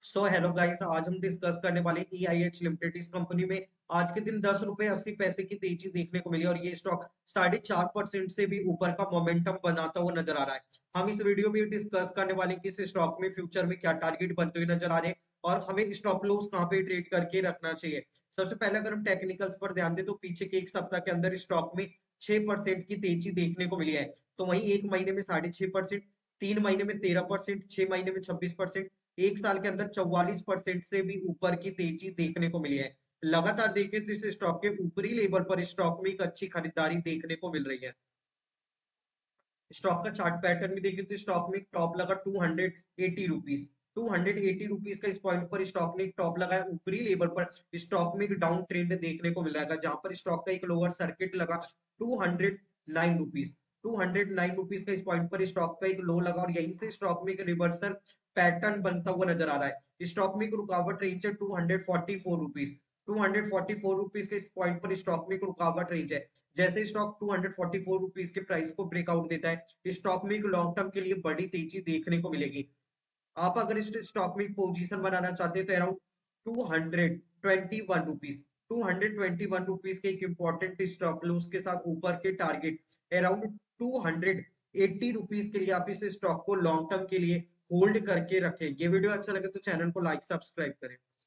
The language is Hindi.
सो हेलो गाइस, आज हम डिस्कस करने वाले EIH लिमिटेड। इस कंपनी में आज के दिन 10 रुपए 80 पैसे की तेजी देखने को मिली और ये स्टॉक 4.5% से भी ऊपर का मोमेंटम बनाता हुआ नजर आ रहा है। हम इस वीडियो में डिस्कस करने वाले हैं कि इस स्टॉक में फ्यूचर में क्या टारगेट बनते हुए नजर आ रहे हैं और हमें स्टॉप लॉस कहाँ पे ट्रेड करके रखना चाहिए। सबसे पहले अगर हम टेक्निकल्स पर ध्यान दें तो पीछे के एक सप्ताह के अंदर स्टॉक में 6% की तेजी देखने को मिली है। तो वहीं एक महीने में 6.5%, 3 महीने में 13%, 6 महीने में 26%, एक साल के अंदर 44% से भी ऊपर की तेजी देखने को मिली है। लगातार देखें तो इस स्टॉक के ऊपरी लेवल पर स्टॉक में एक अच्छी खरीदारी देखने को मिल रही है। स्टॉक का चार्ट पैटर्न भी देखें तो स्टॉक में एक टॉप लगा 280 रुपीज। 280 रुपीज का इस पॉइंट पर स्टॉक ने एक टॉप लगाया। ऊपरी लेवल पर स्टॉक में एक डाउन ट्रेंड देखने को मिल रहा है, जहां पर स्टॉक का एक लोअर सर्किट लगा 209 रुपीज। 209 रुपीज का इस पॉइंट पर स्टॉक का एक लो लगा और यहीं से स्टॉक में एक रिवर्सल पैटर्न बनता हुआ नजर आ रहा है। स्टॉक में एक रुकावट रेंज है 244 रुपीज। 244 रुपीज के इस पॉइंट पर स्टॉक में एक रुकावट रेंज है। जैसे स्टॉक 244 रुपीज के प्राइस को ब्रेकआउट देता है, स्टॉक में एक लॉन्ग टर्म के लिए बड़ी तेजी देखने को मिलेगी। आप अगर इस स्टॉक में पोजीशन बनाना चाहते हैं तो अराउंड 221 रुपीज, 221 रुपीज के एक इंपॉर्टेंट स्टॉप लॉस के साथ ऊपर के टारगेट अराउंड 280 रुपीज के लिए आप इस स्टॉक को लॉन्ग टर्म के लिए होल्ड करके रखें। ये वीडियो अच्छा लगे तो चैनल को लाइक सब्सक्राइब करें।